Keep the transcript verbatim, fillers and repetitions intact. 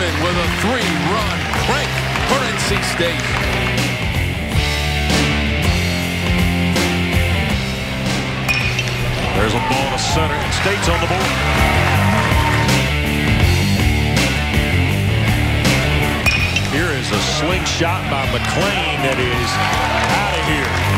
McCormick with a three-run crank for N C State. There's a ball to center. State's on the board. Here is a slingshot by McClain that is out of here.